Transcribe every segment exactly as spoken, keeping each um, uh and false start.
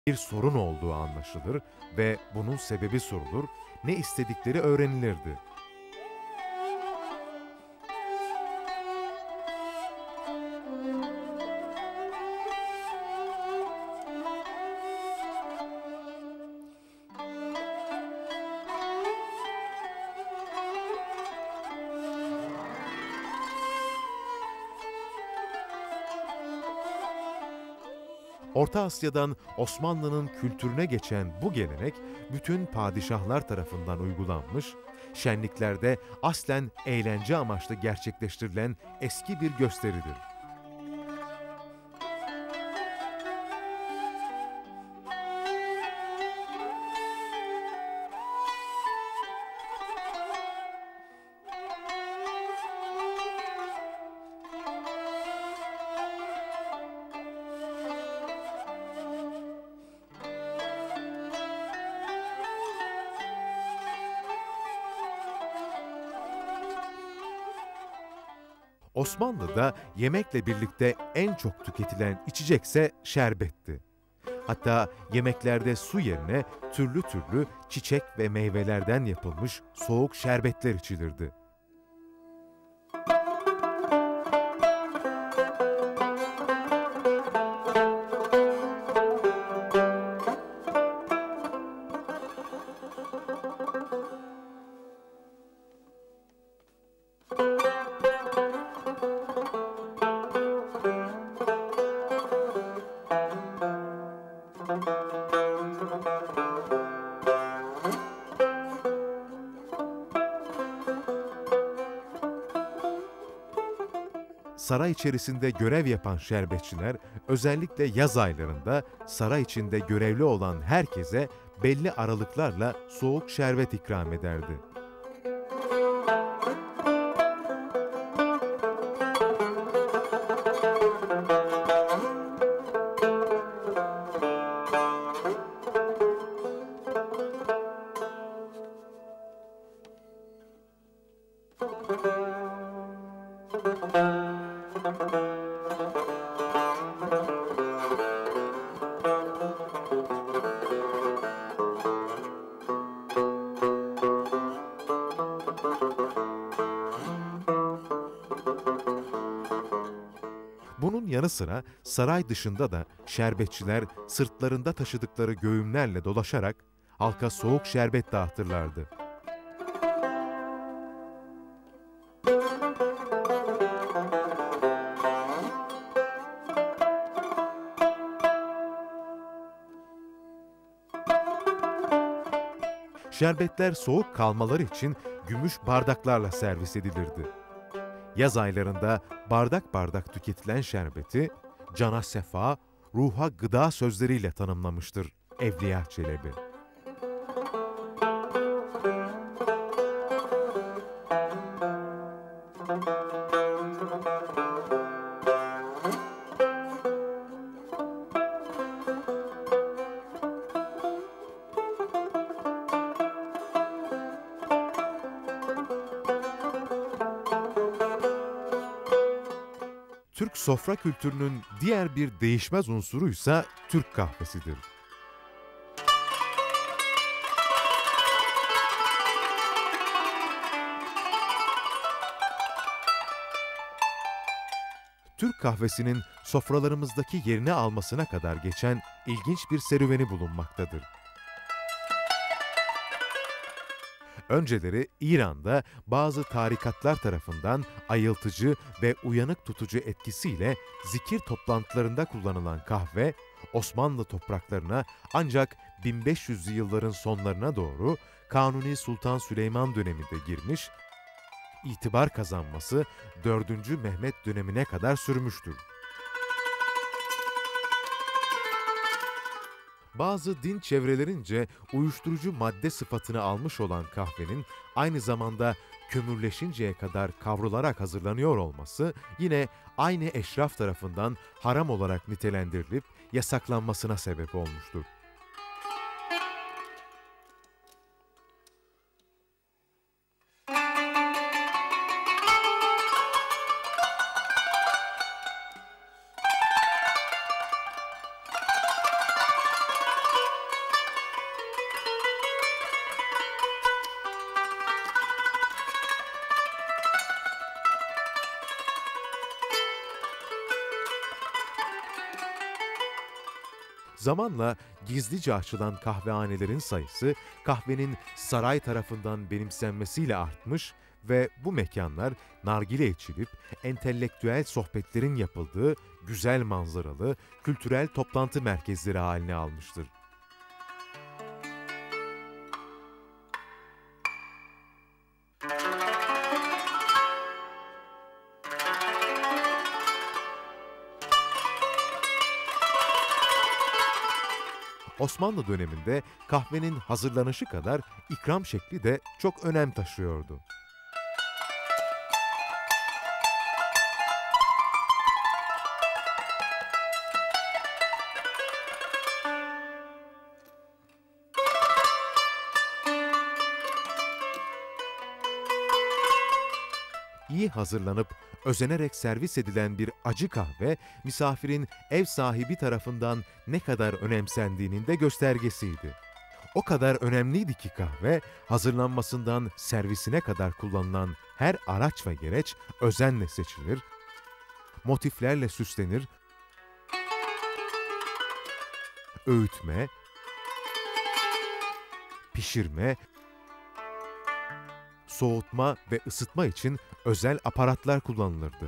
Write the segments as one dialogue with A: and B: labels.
A: Bir sorun olduğu anlaşılır ve bunun sebebi sorulur, ne istedikleri öğrenilirdi. Orta Asya'dan Osmanlı'nın kültürüne geçen bu gelenek, bütün padişahlar tarafından uygulanmış, şenliklerde aslen eğlence amaçlı gerçekleştirilen eski bir gösteridir. Osmanlı'da yemekle birlikte en çok tüketilen içecekse şerbetti. Hatta yemeklerde su yerine türlü türlü çiçek ve meyvelerden yapılmış soğuk şerbetler içilirdi. Saray içerisinde görev yapan şerbetçiler, özellikle yaz aylarında saray içinde görevli olan herkese belli aralıklarla soğuk şerbet ikram ederdi. Bunun yanı sıra saray dışında da şerbetçiler sırtlarında taşıdıkları göğümlerle dolaşarak halka soğuk şerbet dağıtırlardı. Şerbetler soğuk kalmaları için gümüş bardaklarla servis edilirdi. Yaz aylarında bardak bardak tüketilen şerbeti, cana sefa, ruha gıda sözleriyle tanımlamıştır Evliya Çelebi. Türk sofra kültürünün diğer bir değişmez unsuruysa Türk kahvesidir. Türk kahvesinin sofralarımızdaki yerini almasına kadar geçen ilginç bir serüveni bulunmaktadır. Önceleri İran'da bazı tarikatlar tarafından ayıltıcı ve uyanık tutucu etkisiyle zikir toplantılarında kullanılan kahve, Osmanlı topraklarına ancak bin beş yüzlü yılların sonlarına doğru Kanuni Sultan Süleyman döneminde girmiş, itibar kazanması dördüncü Mehmet dönemine kadar sürmüştür. Bazı din çevrelerince uyuşturucu madde sıfatını almış olan kahvenin aynı zamanda kömürleşinceye kadar kavrularak hazırlanıyor olması yine aynı eşraf tarafından haram olarak nitelendirilip yasaklanmasına sebep olmuştur. Zamanla gizlice açılan kahvehanelerin sayısı kahvenin saray tarafından benimsenmesiyle artmış ve bu mekanlar nargile içilip entelektüel sohbetlerin yapıldığı güzel manzaralı, kültürel toplantı merkezleri haline almıştır. Osmanlı döneminde kahvenin hazırlanışı kadar ikram şekli de çok önem taşıyordu. İyi hazırlanıp özenerek servis edilen bir acı kahve, misafirin ev sahibi tarafından ne kadar önemsendiğinin de göstergesiydi. O kadar önemliydi ki kahve, hazırlanmasından servisine kadar kullanılan her araç ve gereç özenle seçilir, motiflerle süslenir, öğütme, pişirme, soğutma ve ısıtma için özel aparatlar kullanılırdı.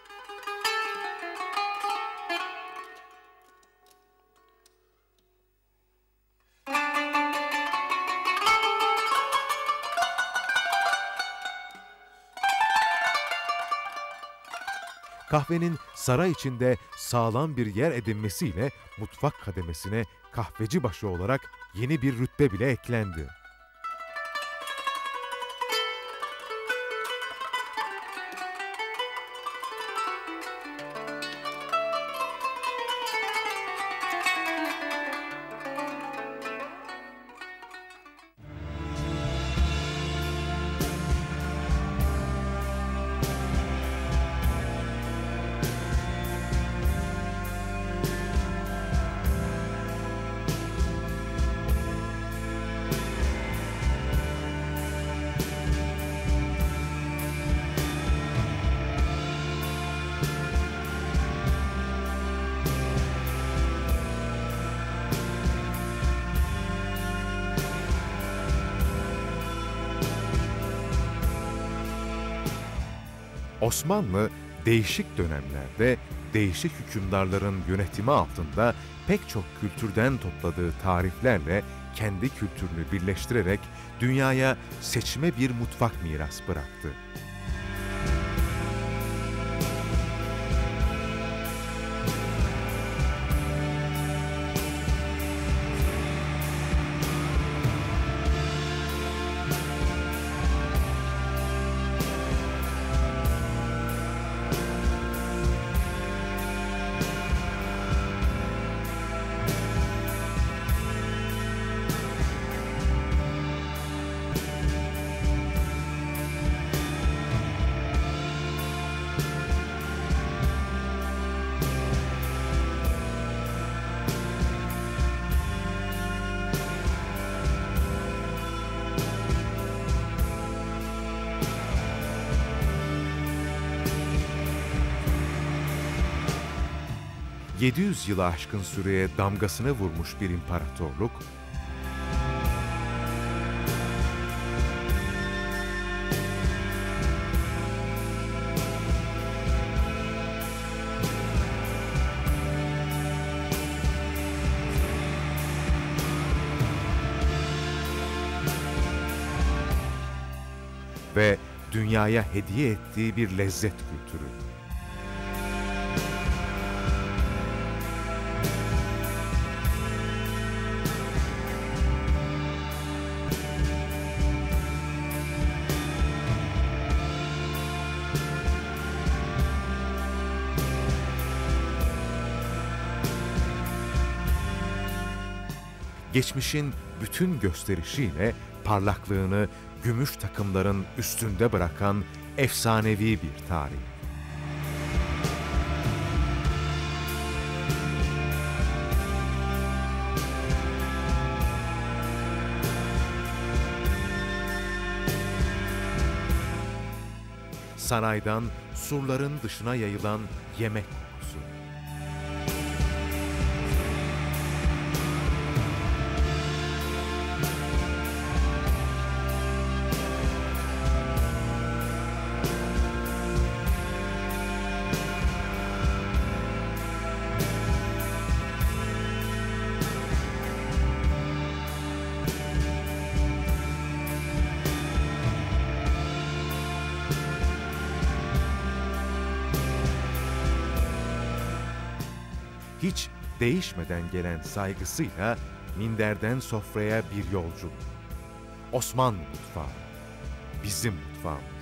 A: Kahvenin saray içinde sağlam bir yer edinmesiyle mutfak kademesine kahveci başı olarak yeni bir rütbe bile eklendi. Osmanlı, değişik dönemlerde değişik hükümdarların yönetimi altında pek çok kültürden topladığı tariflerle kendi kültürünü birleştirerek dünyaya seçme bir mutfak miras bıraktı. yedi yüz yılı aşkın süreye damgasını vurmuş bir imparatorluk, ve dünyaya hediye ettiği bir lezzet kültürü. Geçmişin bütün gösterişiyle parlaklığını gümüş takımların üstünde bırakan efsanevi bir tarih. Saraydan surların dışına yayılan yemek kokusu. hiç değişmeden gelen saygısıyla minderden sofraya bir yolculuk. Osmanlı mutfağı, bizim mutfağımız.